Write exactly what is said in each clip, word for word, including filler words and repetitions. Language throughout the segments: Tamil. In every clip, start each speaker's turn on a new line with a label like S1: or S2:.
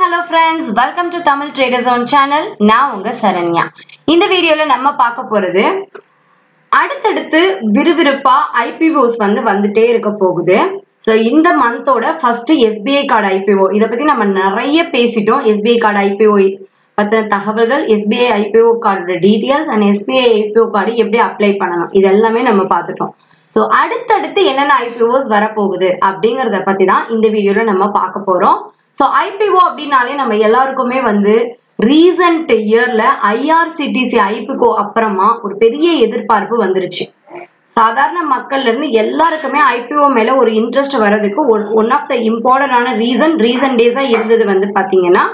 S1: hello friends, welcome to Tamil Trader Zone channel. நான் உங்க சரண்யா. இந்த வீடியோல நம்ம பார்க்க போறது அடுத்தடுத்து விறுவிறுப்பா I P Os வந்து வந்துட்டே இருக்க போகுது. சோ இந்த மந்தோட first S B I card I P O இத பத்தி நம்ம நிறைய பேசிட்டோம். S B I card I P O பத்தின தகவல்கள், S B I I P O கார்டோட details and S B I I P O card எப்படி அப்ளை பண்ணனும் இது எல்லாமே நம்ம பார்த்துட்டோம். சோ அடுத்தடுத்து என்னென்ன I P Os வர போகுது அப்படிங்கறத பத்தி தான் இந்த வீடியோல நம்ம பார்க்க போறோம். So I P O அப்படினாலே நம்ம எல்லாருக்குமே வந்து recent yearல I R C T C I P O அப்புறமா ஒரு பெரிய எதிர்பார்ப்பு வந்துருச்சு. சாதாரண மக்கள்ல இருந்து எல்லாருக்குமே I P O மேல ஒரு இன்ட்ரெஸ்ட் வரதுக்கு one of the important ஆன ரீசன் recent days-ஆ இருந்தது வந்து பாத்தீங்கன்னா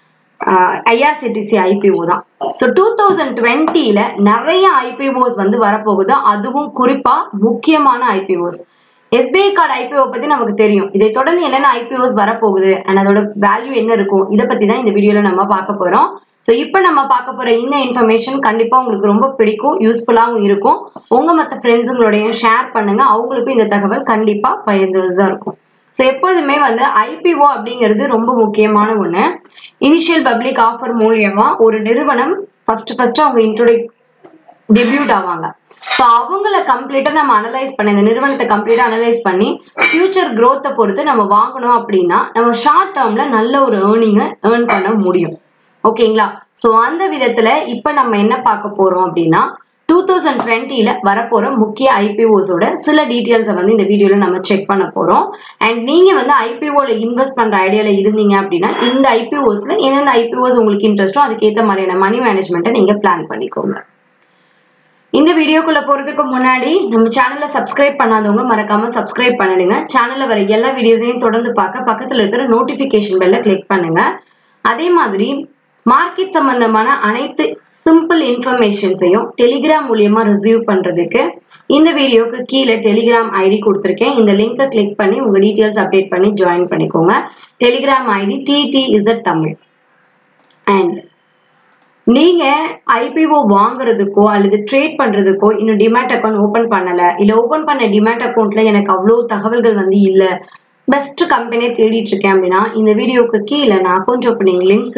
S1: I R C T C I P O தான். So twenty twenty-ல நிறைய I P Os வந்து வரப்போகுது. அதுவும் குறிப்பா முக்கியமான I P Os. S B I card I P O பத்தி நமக்கு தெரியும். இதை தொடர்ந்து என்னென்ன I P Os வரப்போகுது and அதோட வேல்யூ என்ன இருக்கும் இத பத்தி தான் இந்த வீடியோல நம்ம பார்க்க போறோம். சோ இப்போ நம்ம பார்க்க போற இந்த இன்ஃபர்மேஷன் கண்டிப்பா உங்களுக்கு ரொம்ப பிடிக்கும், யூஸ்ஃபுல்லாவும் இருக்கும். உங்க மத்த ஃப்ரெண்ட்ஸ்ங்களோடயும் ஷேர் பண்ணுங்க. அவங்களுக்கும் இந்த தகவல் கண்டிப்பா பயனுள்ளதா இருக்கும். சோ எப்பொழுதுமே வந்து I P O அப்படிங்கிறது ரொம்ப முக்கியமான ஒண்ணு. இனிஷியல் பப்ளிக் ஆஃபர் மூலமா ஒரு நிறுவனம் ஃபர்ஸ்ட் ஃபர்ஸ்ட் அவங்க இன்ட்ரோடியூஸ் டெபியூட் ஆவாங்க. சோ அவங்கள கம்ப்ளீட்டா நம்ம அனலைஸ் பண்ணி இந்த நிறுவனத்தை கம்ப்ளீட்டா அனலைஸ் பண்ணி ஃபியூச்சர் growth பொறுத்து நம்ம வாங்கணும் அப்படின்னா நம்ம ஷார்ட் டேர்ம்ல நல்ல ஒரு ஏர்னிங்கை ஏர்ன் பண்ண முடியும். ஓகேங்களா? சோ அந்த விதத்துல இப்ப நம்ம என்ன பார்க்க போறோம் அப்படின்னா twenty twenty-ல வரப்போற முக்கிய I P Os ஓட சில டீடைல்ஸை வந்து இந்த வீடியோல நம்ம செக் பண்ண போறோம். அண்ட் நீங்க வந்து I P O ல இன்வெஸ்ட் பண்ற ஐடியால இருந்தீங்க அப்படின்னா இந்த I P Os ல எந்தெந்த I P Os உங்களுக்கு இன்ட்ரெஸ்டோ அதுக்கு ஏத்த மாதிரியான மணி மேனேஜ்மெண்ட்டை நீங்க பிளான் பண்ணிக்கோங்க. இந்த வீடியோக்குள்ள போறதுக்கு முன்னாடி நம்ம சேனலை சப்ஸ்கிரைப் பண்ணாதவங்க மறக்காம சப்ஸ்கிரைப் பண்ணிடுங்க. சேனல்ல வர எல்லா வீடியோஸையும் தொடர்ந்து பார்க்க பக்கத்துல இருக்கிற நோட்டிபிகேஷன் பெல்ல கிளிக் பண்ணுங்க. அதே மாதிரி மார்க்கெட் சம்பந்தமான அனைத்து சிம்பிள் இன்ஃபர்மேஷன்ஸையும் டெலிகிராம் மூலியமா ரிசீவ் பண்றதுக்கு இந்த வீடியோக்கு கீழே டெலிகிராம் ஐடி கொடுத்திருக்கேன். இந்த லிங்கை கிளிக் பண்ணி உங்க டீடைல்ஸ் அப்டேட் பண்ணி ஜாயின் பண்ணிக்கோங்க. Telegram ID T T Z Tamil. And நீங்க I P O வாங்குறதுக்கோ அல்லது ட்ரேட் பண்றதுக்கோ இன்னும் டிமேட் அக்கௌண்ட் ஓபன் பண்ணல, இல்ல ஓபன் பண்ண டிமேட் அக்கௌண்ட்ல எனக்கு அவ்வளவு தகவல்கள் வந்து இல்ல, பெஸ்ட் கம்பெனியை தேடிட்டு இருக்கேன் அப்படின்னா இந்த வீடியோக்கு கீழே நான் அக்கௌண்ட் ஓபனிங் லிங்க்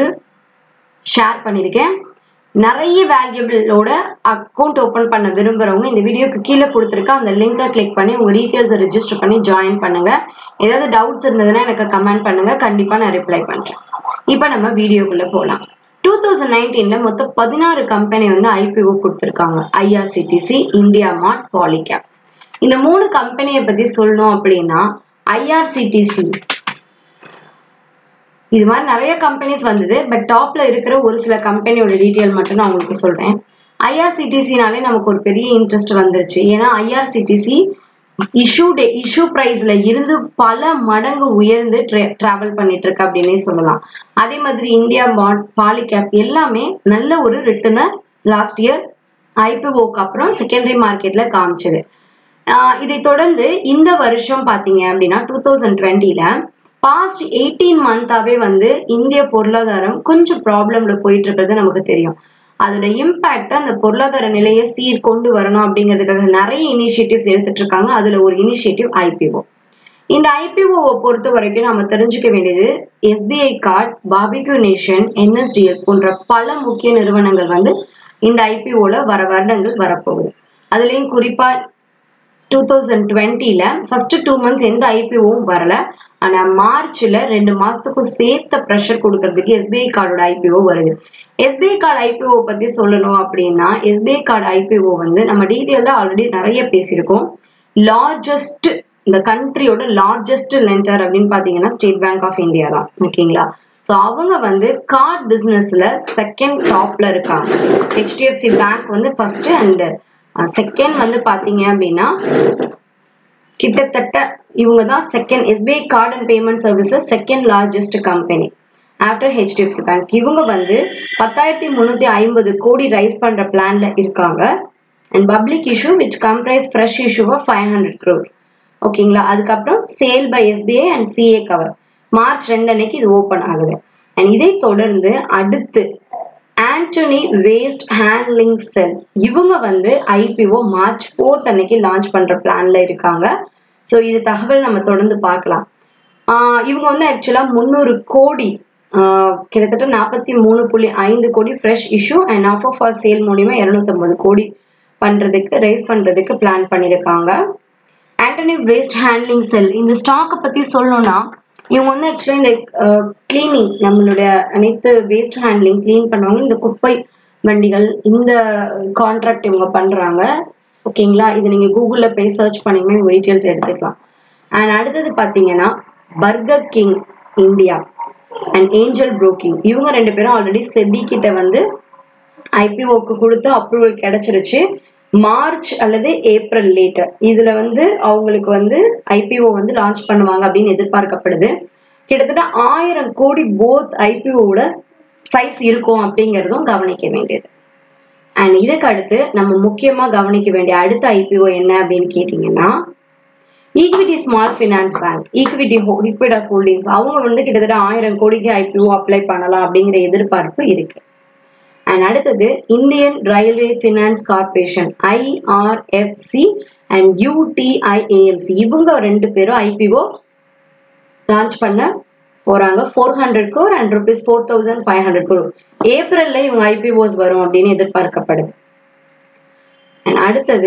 S1: ஷேர் பண்ணிருக்கேன். நிறைய வேல்யூபிளோட அக்கௌண்ட் ஓபன் பண்ண விரும்புறவங்க இந்த வீடியோக்கு கீழே கொடுத்துருக்க அந்த லிங்கை கிளிக் பண்ணி உங்க டீடைல்ஸை ரெஜிஸ்டர் பண்ணி ஜாயின் பண்ணுங்க. ஏதாவது டவுட்ஸ் இருந்ததுன்னா எனக்கு கமெண்ட் பண்ணுங்க, கண்டிப்பா நான் ரிப்ளை பண்றேன். இப்ப நம்ம வீடியோக்குள்ள போலாம். twenty nineteen-ல மொத்தம் பதினாறு கம்பெனி வந்து I P O கொடுத்திருக்காங்க. I R C T C, India Mart, Polycab. இந்த மூணு கம்பெனியை பத்தி சொல்லணும் அப்படின்னா I R C T C இது மாதிரி நிறைய கம்பெனிஸ் வந்தது. பட் டாப்ல இருக்கிற ஒரு சில கம்பெனியோட டீடைல் மட்டும் நான் உங்களுக்கு சொல்றேன். I R C T C-னாலே நமக்கு ஒரு பெரிய இன்ட்ரெஸ்ட் வந்துருச்சு. ஏன்னா I R C T C issue day issue பிரைஸ்ல இருந்து பல மடங்கு உயர்ந்து டிராவல் பண்ணிட்டு இருக்கு அப்படின்னே சொல்லலாம். அதே மாதிரி இந்தியா மார்ட், பாலிகேப் எல்லாமே நல்ல ஒரு ரிட்டர்னை லாஸ்ட் இயர் I P O-க்கு அப்புறம் செகண்டரி மார்க்கெட்ல காமிச்சது. ஆஹ் இதை தொடர்ந்து இந்த வருஷம் பாத்தீங்க அப்படின்னா twenty twenty-ல பாஸ்ட் எயிட்டீன் மந்தாவே வந்து இந்திய பொருளாதாரம் கொஞ்சம் ப்ராப்ளம்ல போயிட்டு இருக்கிறது நமக்கு தெரியும். அதோட இம்பாக்ட் அந்த பொருளாதார நிலையை சீர் கொண்டு வரணும் அப்படிங்கிறதுக்காக நிறைய இனிஷியேட்டிவ்ஸ் எடுத்துட்டு இருக்காங்க. அதுல ஒரு இனிஷியேட்டிவ் I P O. இந்த I P O பொறுத்த வரைக்கும் நம்ம தெரிஞ்சுக்க வேண்டியது S B I card, Barbeque Nation, N S D L போன்ற பல முக்கிய நிறுவனங்கள் வந்து இந்த I P O-ல வர வருடங்கள் வரப்போகுது. அதுலயும் குறிப்பா twenty twenty-ல ஃபர்ஸ்ட் டூ மந்த்ஸ் எந்த I P O-வும் வரல. ஆனா மார்ச்ல ரெண்டு மாசத்துக்கும் சேர்த்த ப்ரெஷர் கொடுக்கறதுக்கு S B I கார்டோட I P O வருது. S B I card I P O பத்தி சொல்லணும் அப்படின்னா S B I card I P O வந்து நம்ம டீடைல்ல ஆல்ரெடி நிறைய பேசியிருக்கோம். லார்ஜஸ்ட் இந்த கண்ட்ரியோட லார்ஜஸ்ட் லெண்டர் அப்படின்னு பாத்தீங்கன்னா ஸ்டேட் பேங்க் ஆஃப் இந்தியா தான். ஓகேங்களா? சோ அவங்க வந்து கார்டு பிசினஸ்ல செகண்ட் டாப்ல இருக்காங்க. H D F C bank வந்து ஃபர்ஸ்ட் அண்ட் செகண்ட் வந்து பாத்தீங்க அப்படின்னா கிட்டத்தட்ட இவங்க தான் second S B I card and payment services second largest company after H D F C bank. இவங்க வந்து பத்தாயிரத்தி முன்னூத்தி ஐம்பது கோடி ரைஸ் பண்ற பிளான்ல இருக்காங்க. And public issue which comprise fresh issue of five hundred crore. ஓகேங்களா? அதுக்கப்புறம் sale by S B I and C A cover March ரெண்டு அன்னைக்கு இது ஓபன் ஆகுது. அண்ட் இதை தொடர்ந்து அடுத்து ஆண்டனி வேஸ்ட் ஹேண்ட்லிங் செல் இவங்க வந்து I P O March fourth அன்னைக்கு லான்ச் பண்ற பிளான்ல இருக்காங்க. சோ இது தகவல் நம்ம தொடர்ந்து பார்க்கலாம். ஆஹ் இவங்க வந்து ஆக்சுவலா முன்னூறு கோடி கிட்டத்தட்ட நாற்பத்தி மூணு புள்ளி ஐந்து கோடி fresh issue and offer for sale மூலியமா இருநூத்தி ஐம்பது கோடி பண்றதுக்கு ரைஸ் பண்றதுக்கு பிளான் பண்ணிருக்காங்க. ஆண்டனி வேஸ்ட் ஹேண்ட்லிங் செல் இந்த ஸ்டாக்கை பத்தி சொல்லணும்னா இவங்க வந்து ஆக்சுவலி இந்த கிளீனிங் நம்மளுடைய அனைத்து வேஸ்ட் ஹேண்ட்லிங் கிளீன் பண்ணுவாங்க. இந்த குப்பை வண்டிகள் இந்த கான்ட்ராக்ட் இவங்க பண்றாங்க. ஓகேங்களா, இது நீங்க கூகுள்ல போய் சர்ச் பண்ணீங்கன்னா இவங்க டீட்டெயில்ஸ் எடுத்துக்கலாம். அண்ட் அடுத்தது பாத்தீங்கன்னா Burger King India and Angel Broking இவங்க ரெண்டு பேரும் ஆல்ரெடி செபி கிட்ட வந்து ஐபிஓக்கு கொடுத்து அப்ரூவல் கிடைச்சிருச்சு. மார்ச் அல்லது ஏப்ரல் லேட்டர் இதுல வந்து அவங்களுக்கு வந்து ஐபிஓ வந்து லான்ச் பண்ணுவாங்க அப்படின்னு எதிர்பார்க்கப்படுது. கிட்டத்தட்ட ஆயிரம் கோடி போத் ஐபிஓட சைஸ் இருக்கும் அப்படிங்கிறதும் கவனிக்க வேண்டியது. அண்ட் இதுக்கு அடுத்து நம்ம முக்கியமா கவனிக்க வேண்டிய அடுத்த ஐபிஓ என்ன அப்படின்னு கேட்டீங்கன்னா equity small finance bank equity Equitas Holdings அவங்க வந்து கிட்டத்தட்ட ஆயிரம் கோடிக்கு ஐபிஓ அப்ளை பண்ணலாம் அப்படிங்கிற எதிர்பார்ப்பு இருக்கு. அண்ட் அடுத்தது Indian Railway Finance Corporation IRFC and UTI AMC இவங்க ரெண்டு பேரும் ஐபிஓ லான்ச் பண்ண போறாங்க. Four hundred crore and rupees four thousand five hundred crore ஏப்ரல்ல இவங்க ஐபிஓஸ் வரும் அப்படின்னு எதிர்பார்க்கப்படுது. அண்ட் அடுத்தது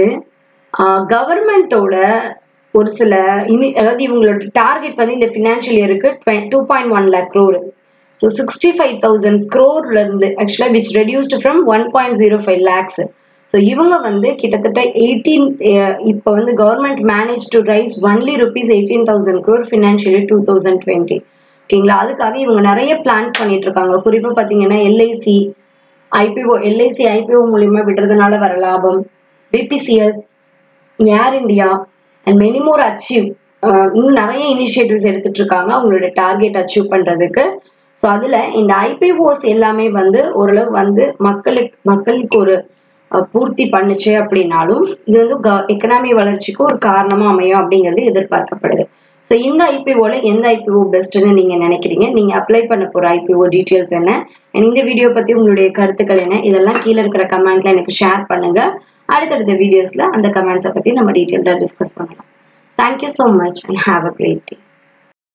S1: கவர்மெண்டோட ஒரு சில அதாவது இவங்களோட டார்கெட் வந்து இந்த பினான்சியல் இயருக்கு two point one lakh crore. So sixty five thousand க்ரோர்ல இருந்து ஆக்சுவலா which reduced from one point zero five lakhs. So இவங்க வந்து கிட்டத்தட்ட எயிட்டீன் இப்போ வந்து government manage to raise only rupees eighteen thousand crore financial two thousand twenty. ஓகேங்களா, அதுக்காக இவங்க நிறைய பிளான்ஸ் பண்ணிட்டு இருக்காங்க. குறிப்பா பாத்தீங்கன்னா எல்ஐசி ஐபிஓ எல்ஐசி ஐபிஓ மூலியமா விடுறதுனால வர லாபம், BPCL, Air India and many more achieve இன்னும் நிறைய இனிஷியேட்டிவ்ஸ் எடுத்துட்டு இருக்காங்க அவங்களோட டார்கெட் அச்சீவ் பண்றதுக்கு. ஸோ அதுல இந்த ஐபிஓஸ் எல்லாமே வந்து ஓரளவு வந்து மக்களுக்கு மக்களுக்கு ஒரு பூர்த்தி பண்ணுச்சு அப்படின்னாலும் இது வந்து எக்கனாமி வளர்ச்சிக்கு ஒரு காரணமா அமையும் அப்படிங்கிறது எதிர்பார்க்கப்படுது. ஸோ இந்த ஐபிஓல எந்த ஐபிஓ பெஸ்ட்னு நீங்க நினைக்கிறீங்க? நீங்க அப்ளை பண்ண போற ஐபிஓ டீட்டெயில்ஸ் என்ன? இந்த வீடியோ பத்தி உங்களுடைய கருத்துக்கள் என்ன? இதெல்லாம் கீழே இருக்கிற கமெண்ட்ல எனக்கு ஷேர் பண்ணுங்க. அடுத்தடுத்த வீடியோஸ்ல அந்த கமெண்ட்ஸை பத்தி நம்ம டீட்டெயில்டா டிஸ்கஸ் பண்ணலாம். Thank you so much and have a great day.